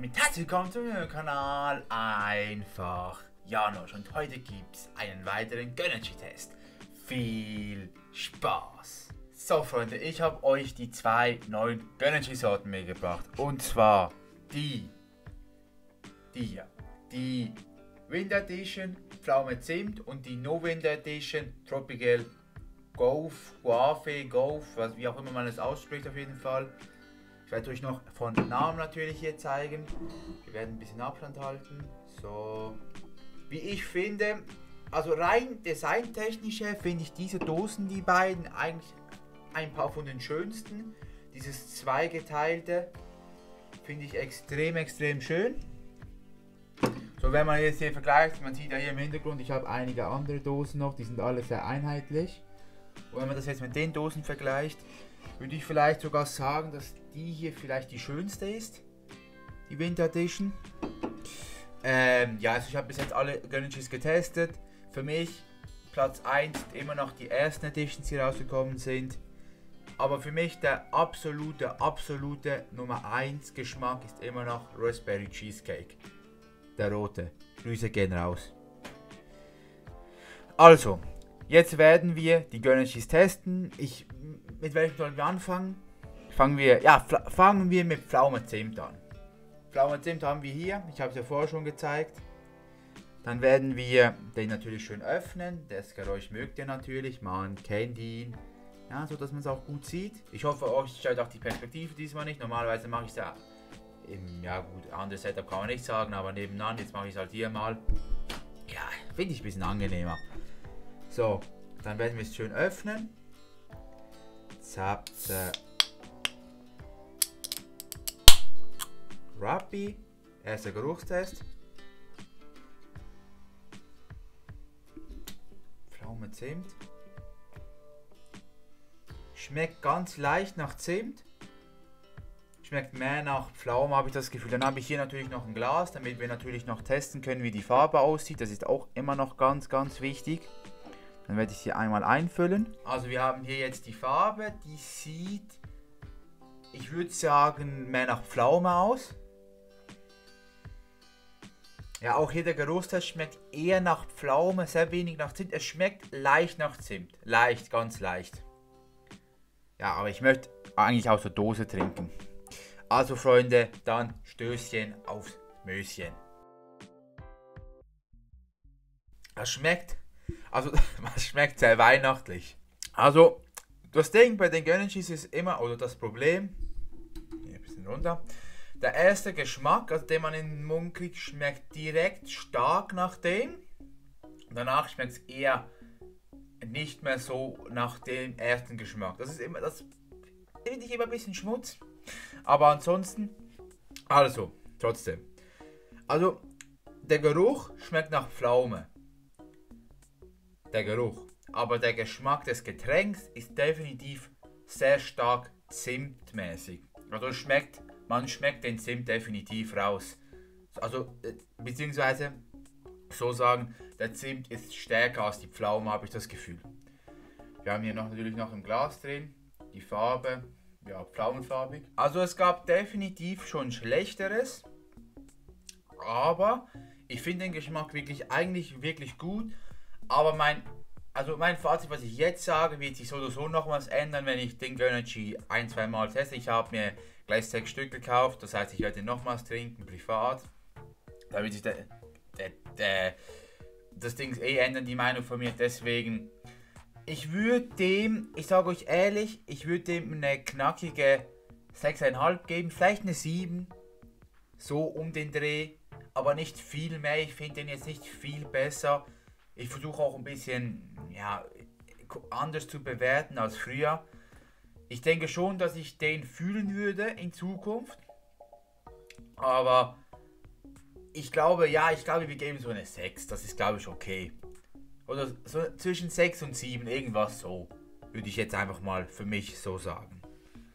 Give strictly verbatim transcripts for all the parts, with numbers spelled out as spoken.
damit herzlich willkommen zu meinem Kanal Einfach Janosch. Und heute gibt es einen weiteren Gönnergy-Test. Viel Spaß! So Freunde, ich habe euch die zwei neuen Gönnergy-Sorten mitgebracht. Und zwar die, die hier, die Winter Edition Pflaume Zimt und die No Winter Edition Tropical Golf, Guave, Golf, was, wie auch immer man es ausspricht auf jeden Fall. Ich werde euch noch von Namen natürlich hier zeigen. Wir werden ein bisschen Abstand halten. So, wie ich finde, also rein designtechnisch her finde ich diese Dosen, die beiden, eigentlich ein paar von den schönsten. Dieses zweigeteilte finde ich extrem, extrem schön. So, wenn man jetzt hier vergleicht, man sieht ja hier im Hintergrund, ich habe einige andere Dosen noch, die sind alle sehr einheitlich. Und wenn man das jetzt mit den Dosen vergleicht, würde ich vielleicht sogar sagen, dass die hier vielleicht die schönste ist, die Winter Edition. Ähm, ja, also ich habe bis jetzt alle Gönnergys getestet. Für mich Platz eins immer noch die ersten Editions, die rausgekommen sind. Aber für mich der absolute, absolute Nummer eins Geschmack ist immer noch Raspberry Cheesecake. Der rote. Grüße gehen raus. Also, jetzt werden wir die Gönnergys testen. Ich, mit welchem sollen wir anfangen? Fangen wir, ja, fangen wir mit Pflaume Zimt an. Pflaume Zimt haben wir hier. Ich habe es ja vorher schon gezeigt. Dann werden wir den natürlich schön öffnen. Das Geräusch mögt ihr natürlich. Man kennt ihn. Ja, so dass man es auch gut sieht. Ich hoffe, euch stört auch die Perspektive diesmal nicht. Normalerweise mache ich es ja im, ja gut, anderes Setup kann man nicht sagen, aber nebenan. Jetzt mache ich es halt hier mal. Ja, finde ich ein bisschen angenehmer. So, dann werden wir es schön öffnen. Zap, zap. Rappi, erster Geruchstest. Pflaume Zimt. Schmeckt ganz leicht nach Zimt. Schmeckt mehr nach Pflaume, habe ich das Gefühl. Dann habe ich hier natürlich noch ein Glas, damit wir natürlich noch testen können, wie die Farbe aussieht. Das ist auch immer noch ganz, ganz wichtig. Dann werde ich sie einmal einfüllen. Also wir haben hier jetzt die Farbe, die sieht, ich würde sagen, mehr nach Pflaume aus. Ja, auch hier der Geruchstest schmeckt eher nach Pflaume, sehr wenig nach Zimt. Es schmeckt leicht nach Zimt. Leicht, ganz leicht. Ja, aber ich möchte eigentlich aus der Dose trinken. Also Freunde, dann Stößchen aufs Möschen. Das schmeckt, also das schmeckt sehr weihnachtlich. Also das Ding bei den Gönnergys ist immer, oder das Problem, hier ein bisschen runter. Der erste Geschmack, also den man in den Mund kriegt, schmeckt direkt stark nach dem. Danach schmeckt es eher nicht mehr so nach dem ersten Geschmack. Das ist immer, das finde ich immer ein bisschen Schmutz. Aber ansonsten, also, trotzdem. Also, der Geruch schmeckt nach Pflaume. Der Geruch. Aber der Geschmack des Getränks ist definitiv sehr stark zimtmäßig. Also es schmeckt, man schmeckt den Zimt definitiv raus. Also, beziehungsweise, so sagen, der Zimt ist stärker als die Pflaume, habe ich das Gefühl. Wir haben hier noch, natürlich noch ein Glas drin, die Farbe, ja, pflaumenfarbig. Also es gab definitiv schon Schlechteres, aber ich finde den Geschmack wirklich, eigentlich wirklich gut. Aber mein, also mein Fazit, was ich jetzt sage, wird sich so oder so noch was ändern, wenn ich den Gönnergy ein, zwei Mal teste. Ich habe mir gleich sechs Stück gekauft, das heißt, ich werde nochmals trinken, privat. Da wird sich der, der, der, das Ding eh ändern, die Meinung von mir, deswegen, ich würde dem, ich sage euch ehrlich, ich würde dem eine knackige sechs Komma fünf geben, vielleicht eine sieben, so um den Dreh, aber nicht viel mehr, ich finde den jetzt nicht viel besser. Ich versuche auch ein bisschen, ja, anders zu bewerten als früher. Ich denke schon, dass ich den fühlen würde in Zukunft, aber ich glaube, ja, ich glaube, wir geben so eine sechs, das ist, glaube ich, okay. Oder so zwischen sechs und sieben, irgendwas so, würde ich jetzt einfach mal für mich so sagen.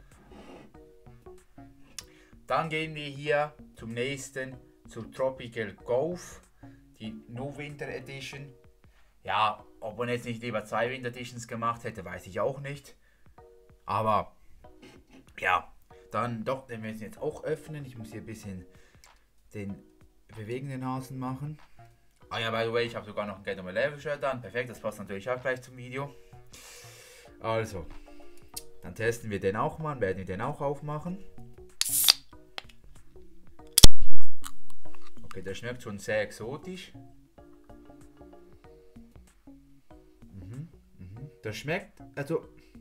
Dann gehen wir hier zum nächsten, zu Tropical Golf, die No Winter Edition. Ja, ob man jetzt nicht lieber zwei Winter Editions gemacht hätte, weiß ich auch nicht. Aber, ja, dann doch, den wir jetzt auch öffnen. Ich muss hier ein bisschen den bewegenden Hasen machen. Ah ja, by the way, ich habe sogar noch ein Get on My Level Shirt an. Perfekt, das passt natürlich auch gleich zum Video. Also, dann testen wir den auch mal, werden wir den auch aufmachen. Okay, der schmeckt schon sehr exotisch. Mhm, mhm. Der schmeckt, also,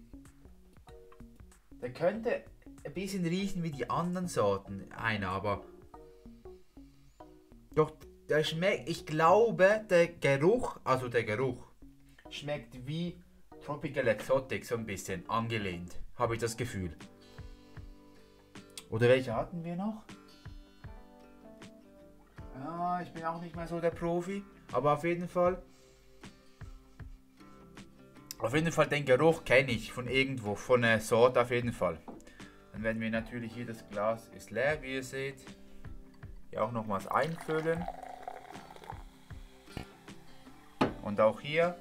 der könnte ein bisschen riechen wie die anderen Sorten, einer, aber doch, der schmeckt, ich glaube, der Geruch, also der Geruch, schmeckt wie Tropical Exotic, so ein bisschen angelehnt, habe ich das Gefühl. Oder welche hatten wir noch? Ja, ich bin auch nicht mehr so der Profi, aber auf jeden Fall, auf jeden Fall den Geruch kenne ich von irgendwo, von einer Sorte auf jeden Fall. Dann werden wir natürlich hier, das Glas ist leer, wie ihr seht, hier auch nochmals einfüllen. Und auch hier,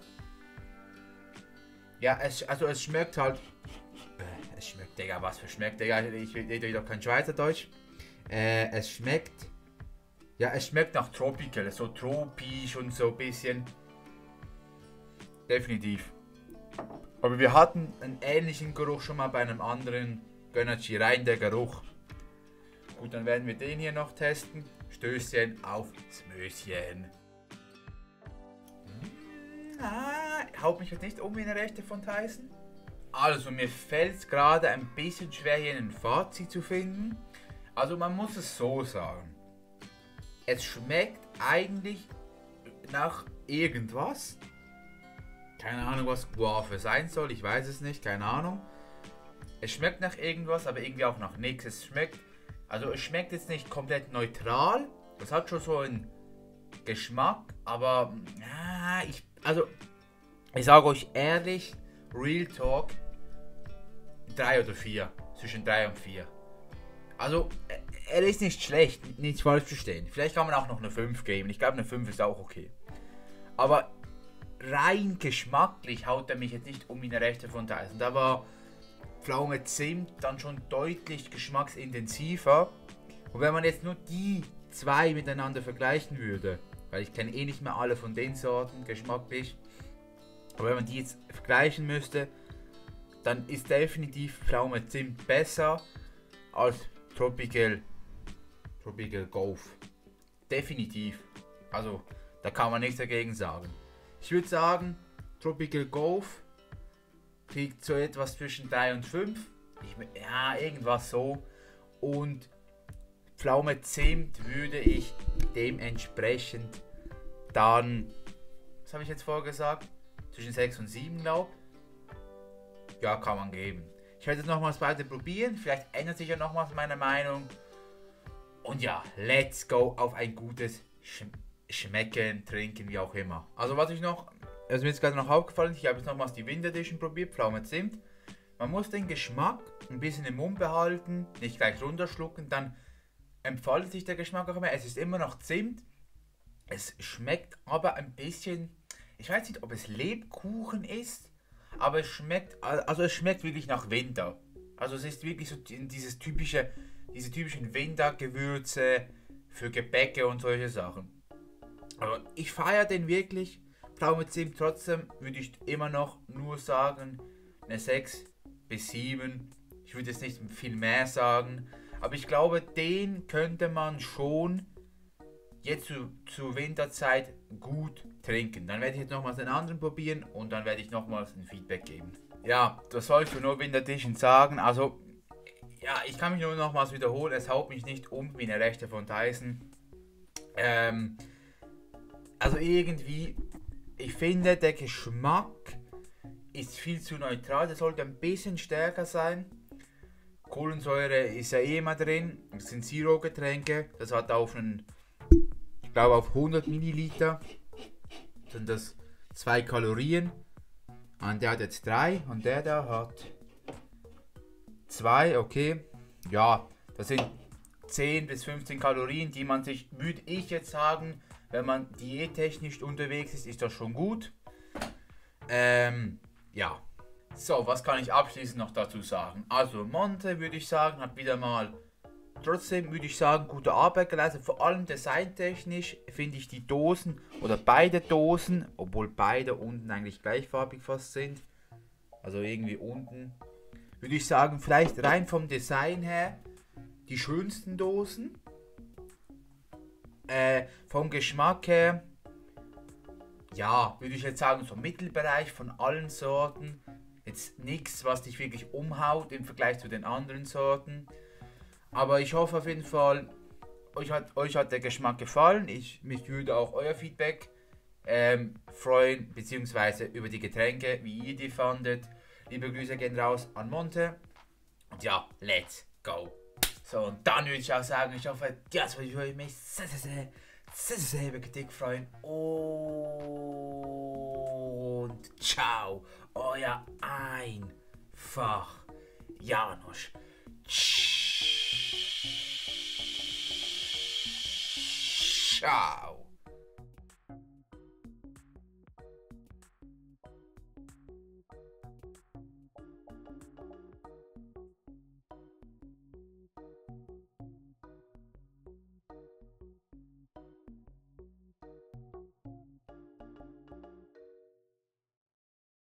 ja, es, also es schmeckt halt, äh, es schmeckt, Digga, was für schmeckt, Digga, ich rede doch kein Schweizerdeutsch. Äh, es schmeckt, ja, es schmeckt nach Tropical, so tropisch und so ein bisschen. Definitiv. Aber wir hatten einen ähnlichen Geruch schon mal bei einem anderen Gönnerchi, rein der Geruch. Gut, dann werden wir den hier noch testen. Stößchen auf Smöschen. Ah, haut mich jetzt nicht um wie eine Rechte von Tyson. Also mir fällt es gerade ein bisschen schwer, hier ein Fazit zu finden. Also man muss es so sagen. Es schmeckt eigentlich nach irgendwas. Keine Ahnung, was Guave sein soll, ich weiß es nicht, keine Ahnung. Es schmeckt nach irgendwas, aber irgendwie auch nach nichts. Es schmeckt, also es schmeckt jetzt nicht komplett neutral. Es hat schon so einen Geschmack, aber ah, ich, also ich sage euch ehrlich, Real Talk, drei oder vier, zwischen drei und vier. Also er ist nicht schlecht, nicht falsch verstehen. Vielleicht kann man auch noch eine fünf geben. Ich glaube eine fünf ist auch okay. Aber rein geschmacklich haut er mich jetzt nicht um eine Rechte von Tyson. Da war Pflaume Zimt dann schon deutlich geschmacksintensiver. Und wenn man jetzt nur die zwei miteinander vergleichen würde, weil ich kenne eh nicht mehr alle von den Sorten geschmacklich, aber wenn man die jetzt vergleichen müsste, dann ist definitiv Pflaume Zimt besser als Tropical, Tropical Golf. Definitiv. Also da kann man nichts dagegen sagen. Ich würde sagen, Tropical Golf kriegt so etwas zwischen drei und fünf. Ich, ja, irgendwas so. Und Pflaume Zimt würde ich dementsprechend dann, was habe ich jetzt vorgesagt? Zwischen sechs und sieben, glaube ich. Ja, kann man geben. Ich werde es nochmals weiter probieren. Vielleicht ändert sich ja nochmals meine Meinung. Und ja, let's go auf ein gutes Sch Schmecken, Trinken, wie auch immer. Also was ich noch, also mir ist gerade noch aufgefallen, ich habe jetzt nochmals die Winter Edition probiert, Pflaume Zimt. Man muss den Geschmack ein bisschen im Mund behalten, nicht gleich runterschlucken, dann entfaltet sich der Geschmack auch immer. Es ist immer noch Zimt. Es schmeckt aber ein bisschen, ich weiß nicht, ob es Lebkuchen ist, aber es schmeckt, also es schmeckt wirklich nach Winter. Also es ist wirklich so dieses typische, diese typischen Wintergewürze für Gebäcke und solche Sachen. Aber ich feiere den wirklich. Pflaume Zimt, trotzdem würde ich immer noch nur sagen, eine sechs bis sieben. Ich würde jetzt nicht viel mehr sagen. Aber ich glaube, den könnte man schon jetzt zu, zur Winterzeit gut trinken. Dann werde ich jetzt nochmals einen anderen probieren und dann werde ich nochmals ein Feedback geben. Ja, das soll ich für nur Winter Edition sagen. Also, ja, ich kann mich nur nochmals wiederholen. Es haut mich nicht um wie eine Rechte von Tyson. Ähm, also irgendwie, ich finde, der Geschmack ist viel zu neutral. Der sollte ein bisschen stärker sein. Kohlensäure ist ja eh immer drin. Das sind Zero-Getränke. Das hat auf einen, ich glaube auf hundert Milliliter sind das zwei Kalorien. Und der hat jetzt drei und der da hat zwei, okay. Ja, das sind zehn bis fünfzehn Kalorien, die man sich, würde ich jetzt sagen, wenn man diättechnisch unterwegs ist, ist das schon gut. Ähm, ja. So, was kann ich abschließend noch dazu sagen? Also, Monte würde ich sagen, hat wieder mal trotzdem würde ich sagen, gute Arbeit geleistet. Vor allem designtechnisch finde ich die Dosen oder beide Dosen, obwohl beide unten eigentlich gleichfarbig fast sind. Also irgendwie unten, würde ich sagen, vielleicht rein vom Design her die schönsten Dosen. Äh, vom Geschmack her, ja, würde ich jetzt sagen, so Mittelbereich von allen Sorten. Jetzt nichts, was dich wirklich umhaut im Vergleich zu den anderen Sorten. Aber ich hoffe auf jeden Fall, euch hat, euch hat der Geschmack gefallen. Ich, mich würde auch euer Feedback ähm, freuen, beziehungsweise über die Getränke, wie ihr die fandet. Liebe Grüße gehen raus an Monte. Und ja, let's go. So, und dann würde ich auch sagen, ich hoffe, das würde ich mich sehr, sehr, sehr, sehr, sehr, sehr dick freuen. Und ciao, euer einfach Janosch. Ciao.